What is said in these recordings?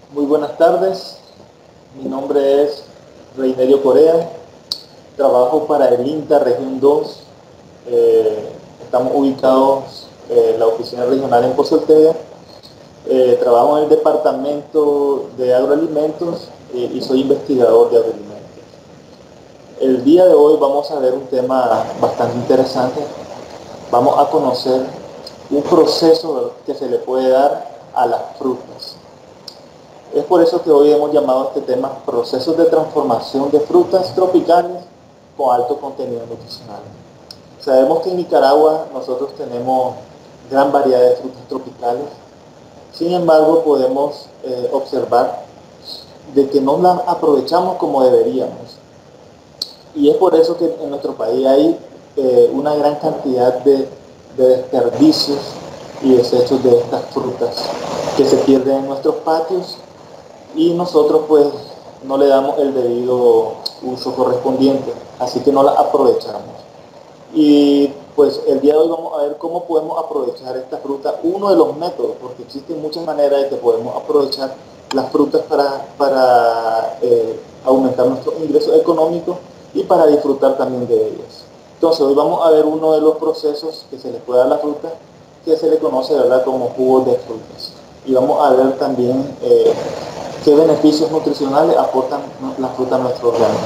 Muy buenas tardes, mi nombre es Reinerio Corea, trabajo para el INTA Región 2. Estamos ubicados en la oficina regional en Pozo Ortega. Trabajo en el departamento de agroalimentos y soy investigador de agroalimentos. El día de hoy vamos a ver un tema bastante interesante. Vamos a conocer un proceso que se le puede dar a las frutas. Es por eso que hoy hemos llamado a este tema procesos de transformación de frutas tropicales con alto contenido nutricional. Sabemos que en Nicaragua nosotros tenemos gran variedad de frutas tropicales. Sin embargo, podemos observar de que no las aprovechamos como deberíamos. Y es por eso que en nuestro país hay una gran cantidad de desperdicios y desechos de estas frutas que se pierden en nuestros patios y nosotros pues no le damos el debido uso correspondiente, así que no la aprovechamos. Y pues el día de hoy vamos a ver cómo podemos aprovechar esta fruta, uno de los métodos, porque existen muchas maneras de que podemos aprovechar las frutas para aumentar nuestros ingresos económicos y para disfrutar también de ellas. Entonces hoy vamos a ver uno de los procesos que se le puede dar a la fruta, que se le conoce, ¿verdad?, como jugos de frutas. Y vamos a ver también qué beneficios nutricionales aportan la fruta a nuestro organismo.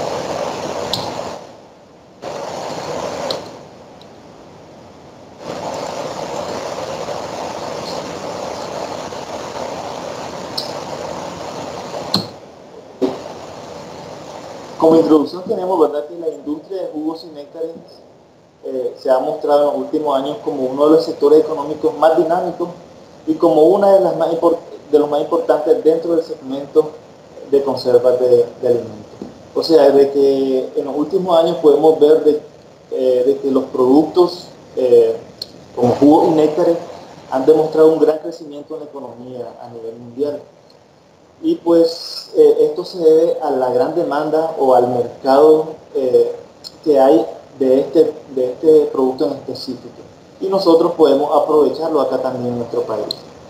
Como introducción tenemos, ¿verdad?, que la industria de jugos y néctares se ha mostrado en los últimos años como uno de los sectores económicos más dinámicos y como una de las de los más importantes dentro del segmento de conservas de alimentos. O sea, de que en los últimos años podemos ver de que los productos como jugos y néctares han demostrado un gran crecimiento en la economía a nivel mundial. Y pues esto se debe a la gran demanda o al mercado que hay de este producto en específico. Y nosotros podemos aprovecharlo acá también en nuestro país.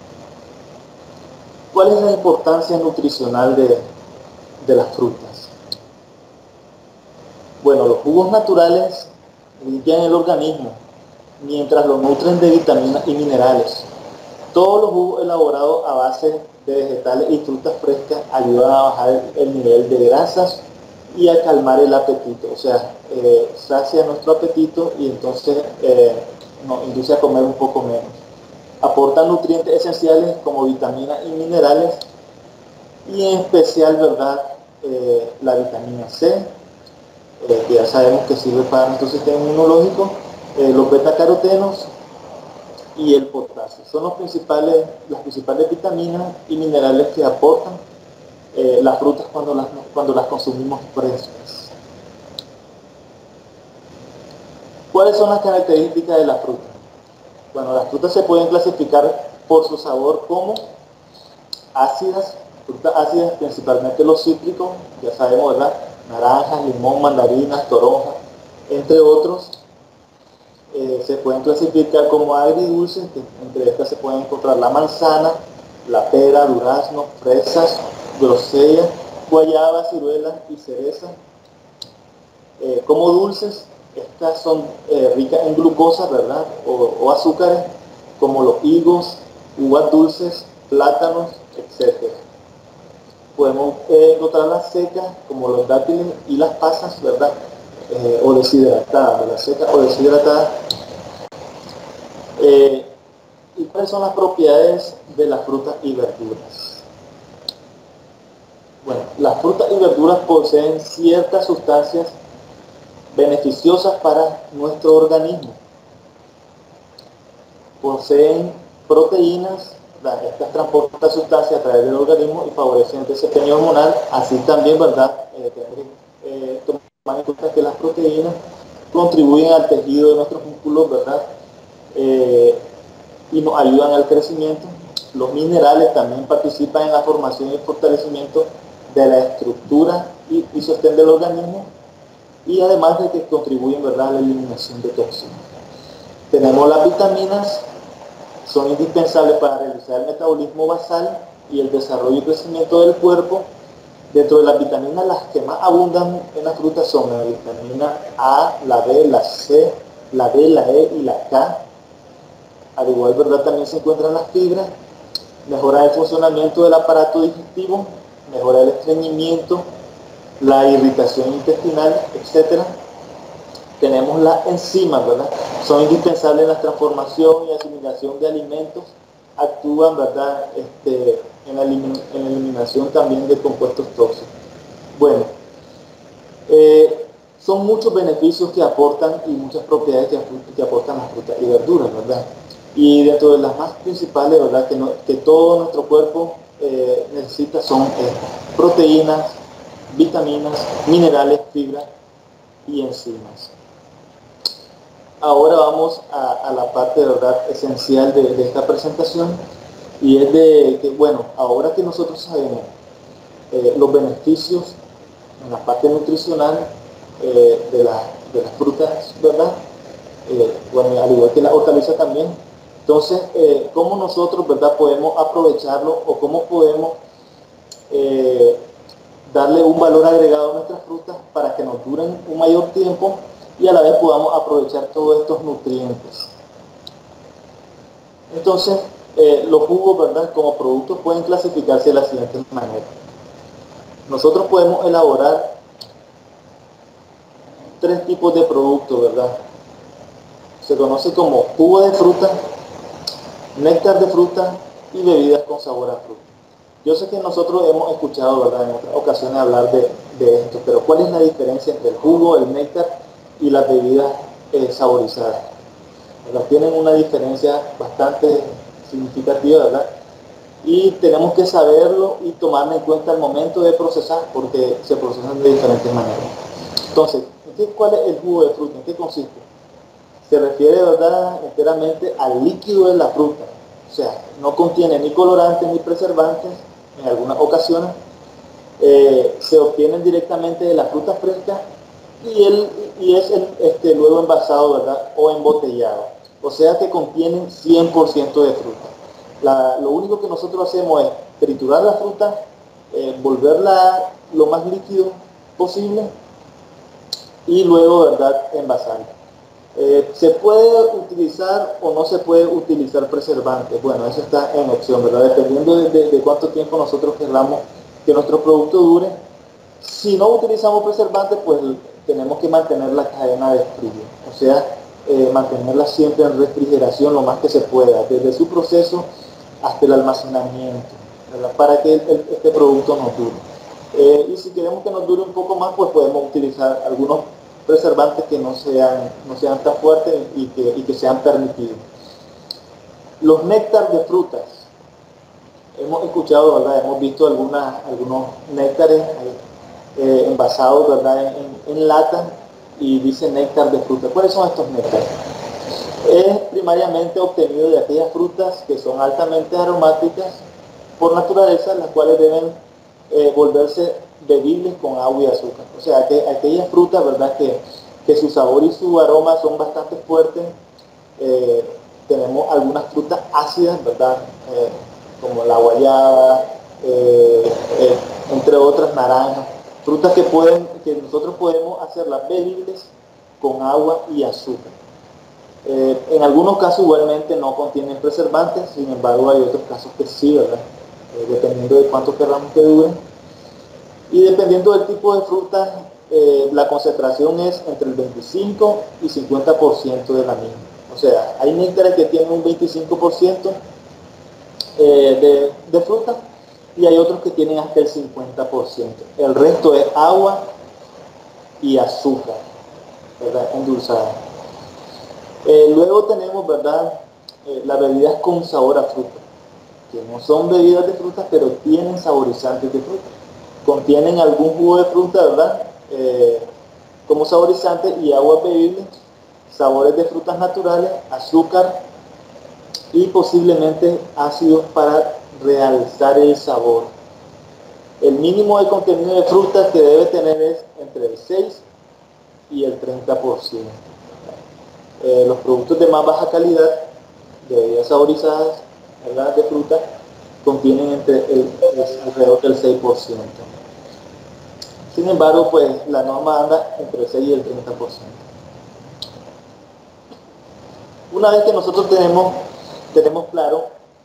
¿Cuál es la importancia nutricional de las frutas? Bueno, los jugos naturales limpian el organismo, mientras lo nutren de vitaminas y minerales. Todos los jugos elaborados a base de vegetales y frutas frescas ayudan a bajar el nivel de grasas y a calmar el apetito. O sea, sacia nuestro apetito y entonces nos induce a comer un poco menos. Aportan nutrientes esenciales como vitaminas y minerales y en especial, ¿verdad?, la vitamina C, que ya sabemos que sirve para nuestro sistema inmunológico, los betacarotenos y el potasio. Son las principales vitaminas y minerales que aportan las frutas cuando las consumimos frescas. ¿Cuáles son las características de la fruta? Bueno, las frutas se pueden clasificar por su sabor como ácidas, frutas ácidas, principalmente los cítricos, ya sabemos, ¿verdad?, naranjas, limón, mandarinas, toronjas, entre otros. Se pueden clasificar como agridulces, que entre estas se pueden encontrar la manzana, la pera, durazno, fresas, grosella, guayaba, ciruela y cereza. Como dulces, estas son ricas en glucosa, ¿verdad?, o azúcares, como los higos, uvas dulces, plátanos, etc. Podemos encontrar las secas, como los dátiles y las pasas, ¿verdad?, o deshidratadas, las secas o deshidratadas. ¿Y cuáles son las propiedades de las frutas y verduras? Bueno, las frutas y verduras poseen ciertas sustancias beneficiosas para nuestro organismo. Poseen proteínas, estas transportan sustancias a través del organismo y favorecen el desempeño hormonal. Así también, ¿verdad?, tomar en cuenta que las proteínas contribuyen al tejido de nuestros músculos, ¿verdad?, y nos ayudan al crecimiento. Los minerales también participan en la formación y fortalecimiento de la estructura y sostén del organismo, y además de que contribuyen, ¿verdad?, a la eliminación de toxinas. Tenemos las vitaminas, son indispensables para realizar el metabolismo basal y el desarrollo y crecimiento del cuerpo. Dentro de las vitaminas, las que más abundan en las frutas son la vitamina A, la B, la C, la D, la E y la K. Al igual, ¿verdad? También se encuentran las fibras, mejora el funcionamiento del aparato digestivo, mejora el estreñimiento, la irritación intestinal, etcétera. Tenemos las enzimas, ¿verdad? Son indispensables en la transformación y asimilación de alimentos, actúan, ¿verdad? En la eliminación también de compuestos tóxicos. Bueno, son muchos beneficios que aportan y muchas propiedades que aportan las frutas y verduras, ¿verdad? Y dentro de las más principales, ¿verdad? Que todo nuestro cuerpo necesita son proteínas, vitaminas, minerales, fibras y enzimas. Ahora vamos a la parte, de verdad, esencial de esta presentación, y es de que, bueno, ahora que nosotros sabemos los beneficios en la parte nutricional de las frutas, ¿verdad? Bueno, al igual que la hortaliza también. Entonces, ¿cómo nosotros, ¿verdad?, podemos aprovecharlo, o cómo podemos darle un valor agregado a nuestras frutas para que nos duren un mayor tiempo y a la vez podamos aprovechar todos estos nutrientes? Entonces, los jugos, ¿verdad?, como productos pueden clasificarse de la siguiente manera. Nosotros podemos elaborar 3 tipos de productos, ¿verdad? Se conoce como jugo de fruta, néctar de fruta y bebidas con sabor a fruta. Yo sé que nosotros hemos escuchado, ¿verdad?, en otras ocasiones hablar de esto, pero ¿cuál es la diferencia entre el jugo, el néctar y las bebidas saborizadas? ¿Verdad? Tienen una diferencia bastante significativa, ¿verdad? Y tenemos que saberlo y tomarlo en cuenta al momento de procesar, porque se procesan de diferentes maneras. Entonces, ¿cuál es el jugo de fruta? ¿En qué consiste? Se refiere, ¿verdad?, enteramente al líquido de la fruta. O sea, no contiene ni colorantes ni preservantes. En algunas ocasiones se obtienen directamente de la fruta fresca y es luego envasado, ¿verdad?, o embotellado. O sea que contienen 100% de fruta. Lo único que nosotros hacemos es triturar la fruta, volverla lo más líquido posible y luego, ¿verdad?, envasarla. ¿Se puede utilizar o no se puede utilizar preservantes? Bueno, eso está en opción, ¿verdad? Dependiendo de cuánto tiempo nosotros queramos que nuestro producto dure. Si no utilizamos preservantes, pues tenemos que mantener la cadena de frío, o sea, mantenerla siempre en refrigeración lo más que se pueda, desde su proceso hasta el almacenamiento, ¿verdad?, para que este producto nos dure. Y si queremos que nos dure un poco más, pues podemos utilizar algunos preservantes que no sean tan fuertes y que sean permitidos. Los néctar de frutas. Hemos escuchado, ¿verdad?, hemos visto algunos néctares envasados, ¿verdad?, en lata, y dice néctar de fruta. ¿Cuáles son estos néctares? Es primariamente obtenido de aquellas frutas que son altamente aromáticas por naturaleza, las cuales deben volverse bebibles con agua y azúcar. O sea, que aquellas frutas, ¿verdad?, que su sabor y su aroma son bastante fuertes. Tenemos algunas frutas ácidas, ¿verdad?, como la guayaba, entre otras, naranjas. Frutas que nosotros podemos hacerlas bebibles con agua y azúcar. En algunos casos igualmente no contienen preservantes, sin embargo hay otros casos que sí, ¿verdad? Dependiendo de cuánto queramos que dure. Y dependiendo del tipo de fruta, la concentración es entre el 25 y 50% de la misma. O sea, hay néctares que tienen un 25% de fruta, y hay otros que tienen hasta el 50%. El resto es agua y azúcar, ¿verdad?, endulzada. Luego tenemos, ¿verdad?, las bebidas con sabor a fruta, que no son bebidas de fruta, pero tienen saborizantes de fruta. Contienen algún jugo de fruta, ¿verdad?, como saborizante, y agua bebible, sabores de frutas naturales, azúcar y posiblemente ácidos para realzar el sabor. El mínimo de contenido de frutas que debe tener es entre el 6 y el 30%. Los productos de más baja calidad, de bebidas saborizadas, ¿verdad?, de fruta, contienen alrededor del 6%. Sin embargo, pues la norma anda entre el 6 y el 30%. Una vez que nosotros tenemos claro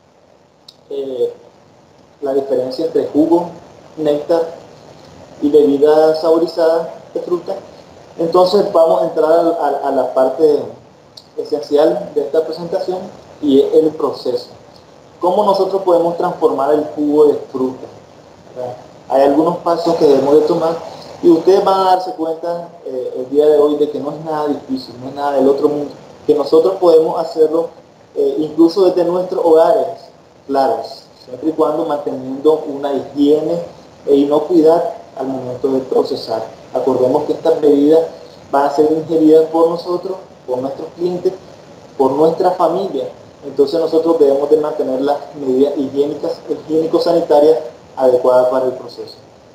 la diferencia entre jugo, néctar y bebida saborizada de fruta, entonces vamos a entrar a la parte esencial de esta presentación, y es el proceso. ¿Cómo nosotros podemos transformar el jugo de fruta? ¿Verdad? Hay algunos pasos que debemos de tomar y ustedes van a darse cuenta el día de hoy de que no es nada difícil, no es nada del otro mundo, que nosotros podemos hacerlo incluso desde nuestros hogares, claro, siempre y cuando manteniendo una higiene e inocuidad al momento de procesar. Acordemos que estas bebidas van a ser ingeridas por nosotros, por nuestros clientes, por nuestra familia. Entonces nosotros debemos de mantener las medidas higiénico-sanitarias adecuadas para el proceso.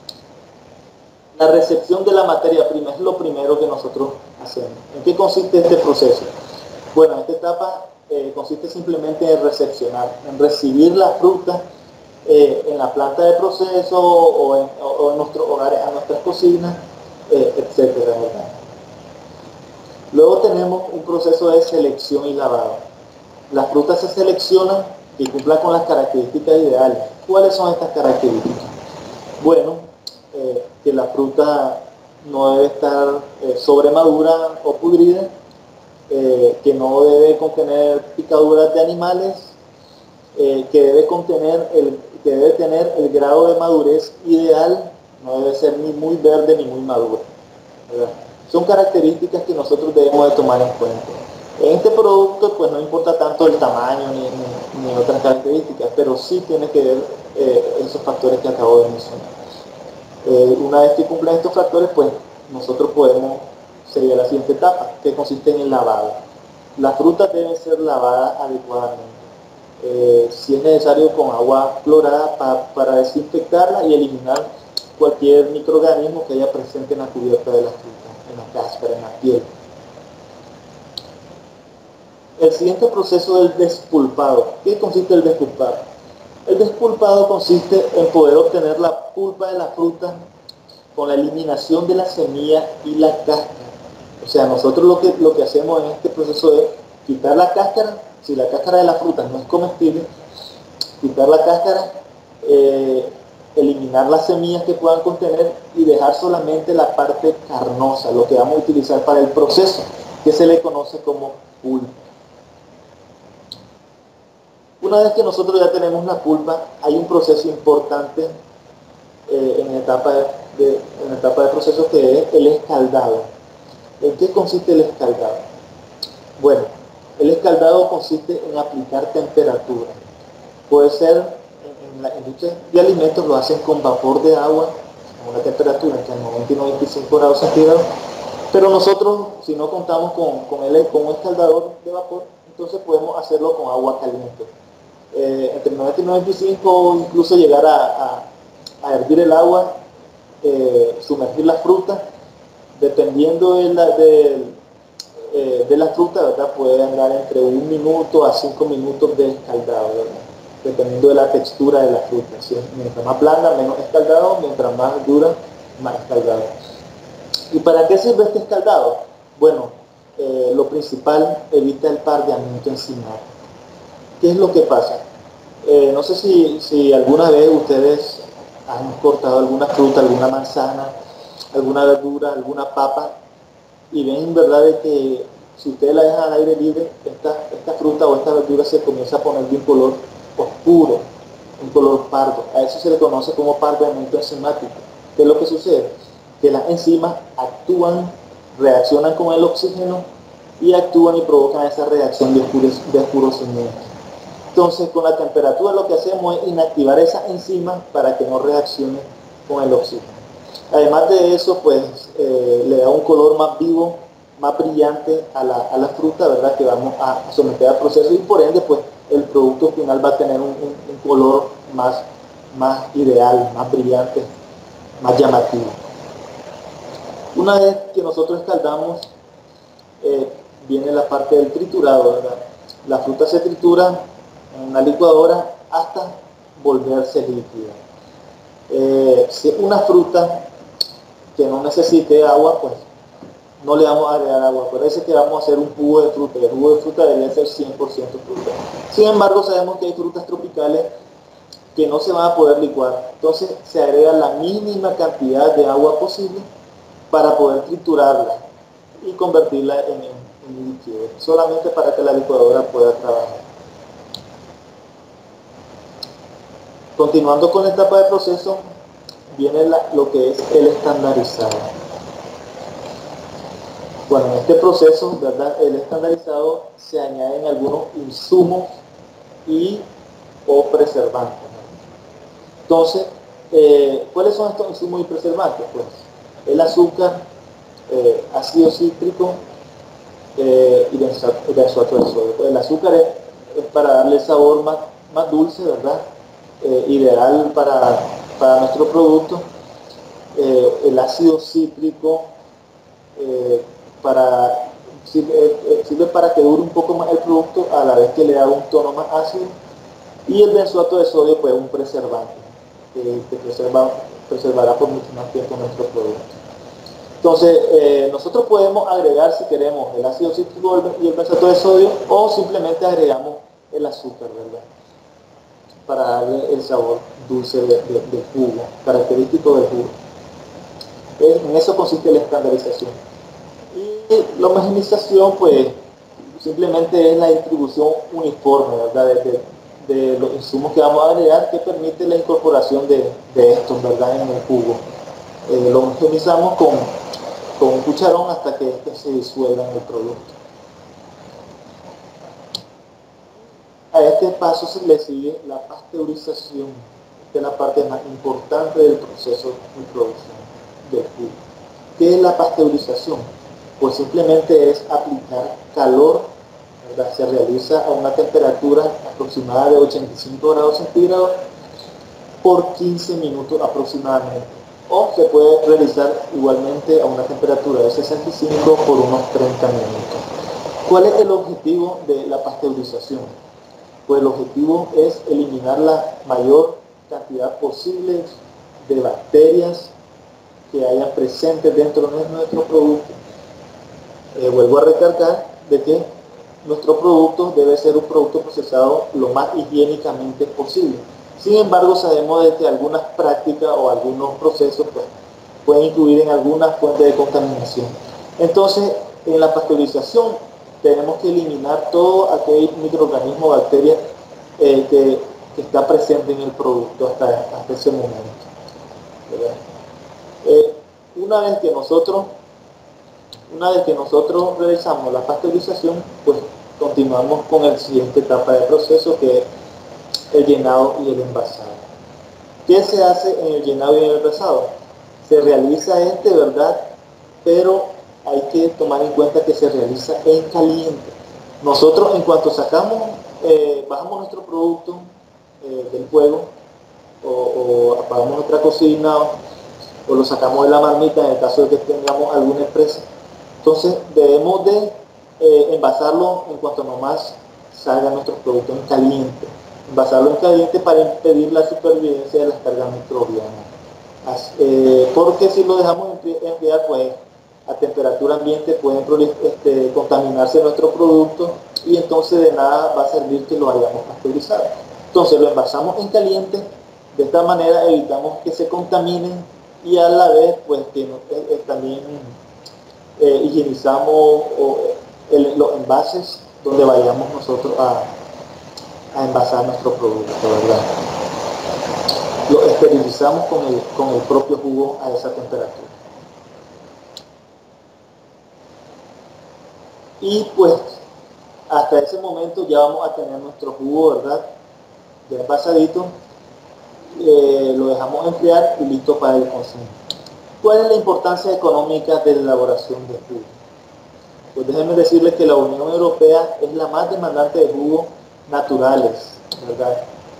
La recepción de la materia prima es lo primero que nosotros hacemos. ¿En qué consiste este proceso? Bueno, esta etapa consiste simplemente en recepcionar, en recibir la fruta en la planta de proceso o en nuestros hogares, a nuestras cocinas, etcétera, ¿verdad? Luego tenemos un proceso de selección y lavado. Las frutas se seleccionan y cumplan con las características ideales. ¿Cuáles son estas características? Bueno, que la fruta no debe estar sobremadura o pudrida, que no debe contener picaduras de animales, que debe tener el grado de madurez ideal, no debe ser ni muy verde ni muy madura, ¿verdad? Son características que nosotros debemos de tomar en cuenta. En este producto pues no importa tanto el tamaño ni otras características, pero sí tiene que ver esos factores que acabo de mencionar. Una vez que cumplan estos factores, pues nosotros podemos seguir a la siguiente etapa, que consiste en el lavado. Las frutas deben ser lavadas adecuadamente. Si es necesario con agua clorada para desinfectarla y eliminar cualquier microorganismo que haya presente en la cubierta de la fruta, en la cáscara, en la piel. El siguiente proceso es el despulpado. ¿Qué consiste el despulpado? El despulpado consiste en poder obtener la pulpa de la fruta con la eliminación de la semilla y la cáscara. O sea, nosotros lo que hacemos en este proceso es quitar la cáscara. Si la cáscara de la fruta no es comestible, quitar la cáscara, eliminar las semillas que puedan contener y dejar solamente la parte carnosa, lo que vamos a utilizar para el proceso, que se le conoce como pulpa. Una vez que nosotros ya tenemos la pulpa, hay un proceso importante en la etapa de proceso, que es el escaldado. ¿En qué consiste el escaldado? Bueno, el escaldado consiste en aplicar temperatura. Puede ser, en la industria de alimentos lo hacen con vapor de agua, a una temperatura entre 90 y 95 grados centígrados, pero nosotros, si no contamos con un escaldador de vapor, entonces podemos hacerlo con agua caliente. Entre 90 y 95, incluso llegar a hervir el agua, sumergir la fruta, dependiendo de la fruta, ¿verdad? Puede andar entre 1 minuto a 5 minutos de escaldado, ¿verdad? Dependiendo de la textura de la fruta. ¿Sí? Mientras más blanda, menos escaldado; mientras más dura, más escaldado. ¿Y para qué sirve este escaldado? Bueno, lo principal, evita el pardeamiento enzimático. ¿Qué es lo que pasa? No sé si alguna vez ustedes han cortado alguna fruta, alguna manzana, alguna verdura, alguna papa, y ven, ¿verdad?, de que si ustedes la dejan al aire libre, esta fruta o esta verdura se comienza a poner de un color oscuro, un color pardo. A eso se le conoce como pardeamiento enzimático. ¿Qué es lo que sucede? Que las enzimas actúan, reaccionan con el oxígeno y actúan y provocan esa reacción de oscurecimiento. Entonces, con la temperatura lo que hacemos es inactivar esas enzimas para que no reaccionen con el oxígeno. Además de eso, pues le da un color más vivo, más brillante a la fruta, ¿verdad?, que vamos a someter al proceso, y por ende, pues el producto final va a tener un color más ideal, más brillante, más llamativo. Una vez que nosotros escaldamos, viene la parte del triturado, ¿verdad? La fruta se tritura en una licuadora hasta volverse líquida. Si es una fruta que no necesite agua, pues no le vamos a agregar agua. Parece que vamos a hacer un jugo de fruta, y el jugo de fruta debería ser 100% fruta. Sin embargo, sabemos que hay frutas tropicales que no se van a poder licuar. Entonces se agrega la mínima cantidad de agua posible para poder triturarla y convertirla en líquido, solamente para que la licuadora pueda trabajar. Continuando con la etapa de proceso, viene lo que es el estandarizado. Bueno, en este proceso, ¿verdad? El estandarizado se añaden algunos insumos y o preservantes, ¿no? Entonces, ¿cuáles son estos insumos y preservantes? Pues el azúcar, ácido cítrico y benzoato de sodio. Pues el azúcar es para darle sabor más dulce, ¿verdad? Ideal para nuestro producto. El ácido cítrico sirve para que dure un poco más el producto, a la vez que le da un tono más ácido. Y el benzoato de sodio, pues, es un preservante que preservará por mucho más tiempo nuestro producto. Entonces, nosotros podemos agregar, si queremos, el ácido cítrico y el benzoato de sodio, o simplemente agregamos el azúcar, ¿verdad? Para darle el sabor dulce del jugo, característico del jugo. En eso consiste la estandarización. Y la homogenización, pues, simplemente es la distribución uniforme, ¿verdad? De los insumos que vamos a agregar, que permite la incorporación de estos, ¿verdad? En el jugo. Lo homogenizamos con un cucharón hasta que se disuelva en el producto. A este paso se le sigue la pasteurización, que es la parte más importante del proceso de producción del jugo. ¿Qué es la pasteurización? Pues simplemente es aplicar calor, ¿verdad? Se realiza a una temperatura aproximada de 85 grados centígrados por 15 minutos aproximadamente. O se puede realizar igualmente a una temperatura de 65 por unos 30 minutos. ¿Cuál es el objetivo de la pasteurización? Pues el objetivo es eliminar la mayor cantidad posible de bacterias que hayan presentes dentro de nuestro producto. Vuelvo a recalcar de que nuestro producto debe ser un producto procesado lo más higiénicamente posible. Sin embargo, sabemos de que algunas prácticas o algunos procesos, pues, pueden incluir en algunas fuentes de contaminación. Entonces, en la pasteurización tenemos que eliminar todo aquel microorganismo o bacteria que está presente en el producto hasta ese momento, ¿verdad? Una vez que nosotros realizamos la pasteurización, pues continuamos con la siguiente etapa de proceso, que es el llenado y el envasado. ¿Qué se hace en el llenado y el envasado? Se realiza ¿verdad? Pero hay que tomar en cuenta que se realiza en caliente. Nosotros, en cuanto bajamos nuestro producto del fuego, o apagamos nuestra cocina, o lo sacamos de la marmita en el caso de que tengamos alguna empresa, entonces debemos de envasarlo en cuanto nomás salga nuestro producto en caliente. Envasarlo en caliente para impedir la supervivencia de las cargas microbianas. Porque si lo dejamos enfriar, pues a temperatura ambiente pueden contaminarse nuestro producto, y entonces de nada va a servir que lo hayamos pasteurizado. Entonces lo envasamos en caliente, de esta manera evitamos que se contaminen, y a la vez pues que también higienizamos los envases donde vayamos nosotros a envasar nuestro producto, ¿verdad? Lo esterilizamos con el propio jugo a esa temperatura. Y pues hasta ese momento ya vamos a tener nuestro jugo, ¿verdad? Ya envasadito. Lo dejamos enfriar y listo para el consumo. ¿Cuál es la importancia económica de la elaboración de jugo? Pues déjenme decirles que la Unión Europea es la más demandante de jugos naturales, ¿verdad?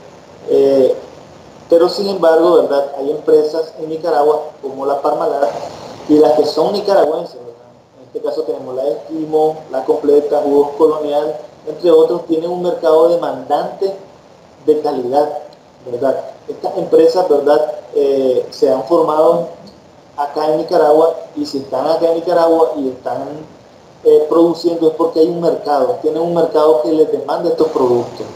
Pero sin embargo, ¿verdad? Hay empresas en Nicaragua como la Parmalat, y las que son nicaragüenses, ¿verdad? En este caso tenemos la Esquimo, la Completa, Jugos Colonial, entre otros, tienen un mercado demandante de calidad, ¿verdad? Estas empresas, ¿verdad? Se han formado acá en Nicaragua, y si están acá en Nicaragua y están produciendo es porque hay un mercado, tienen un mercado que les demanda estos productos.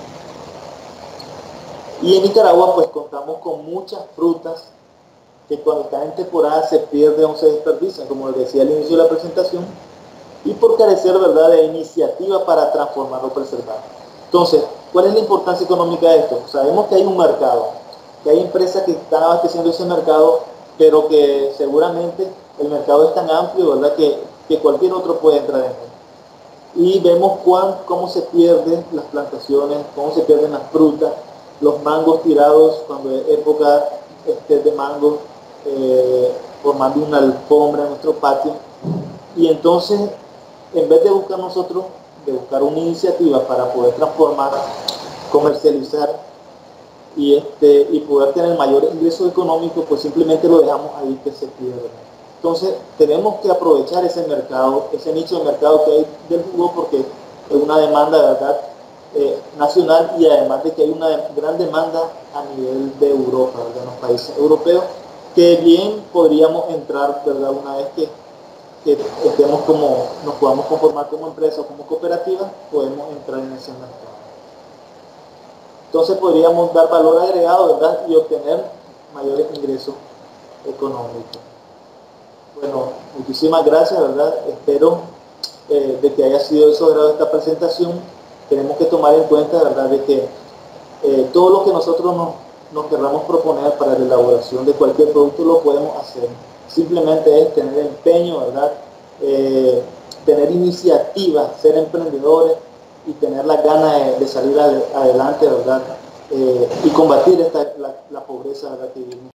Y en Nicaragua pues contamos con muchas frutas que cuando están en temporada se pierden o se desperdician, como les decía al inicio de la presentación, y por carecer, ¿verdad?, de iniciativa para transformar o preservar. Entonces, ¿cuál es la importancia económica de esto? Sabemos que hay un mercado, que hay empresas que están abasteciendo ese mercado, pero que seguramente el mercado es tan amplio, ¿verdad?, que cualquier otro puede entrar en él. Y vemos cómo se pierden las plantaciones, cómo se pierden las frutas, los mangos tirados cuando es época de mango, formando una alfombra en nuestro patio. Y entonces, en vez de buscar nosotros, de buscar una iniciativa para poder transformar, comercializar y poder tener mayores ingresos económicos, pues simplemente lo dejamos ahí que se pierda. Entonces, tenemos que aprovechar ese mercado, ese nicho de mercado que hay del jugo, porque es una demanda, ¿verdad?, nacional, y además de que hay una gran demanda a nivel de Europa, ¿verdad?, en los países europeos, que bien podríamos entrar, ¿verdad?, una vez que estemos nos podamos conformar como empresa o como cooperativa, podemos entrar en ese mercado. Entonces podríamos dar valor agregado, ¿verdad?, y obtener mayores ingresos económicos. Bueno, muchísimas gracias, ¿verdad? Espero de que haya sido de su agrado esta presentación. Tenemos que tomar en cuenta, ¿verdad?, de que todo lo que nosotros nos queramos proponer para la elaboración de cualquier producto lo podemos hacer. Simplemente es tener empeño, ¿verdad?, tener iniciativa, ser emprendedores y tener las ganas de salir adelante, ¿verdad?, y combatir la pobreza, ¿verdad?, que vivimos.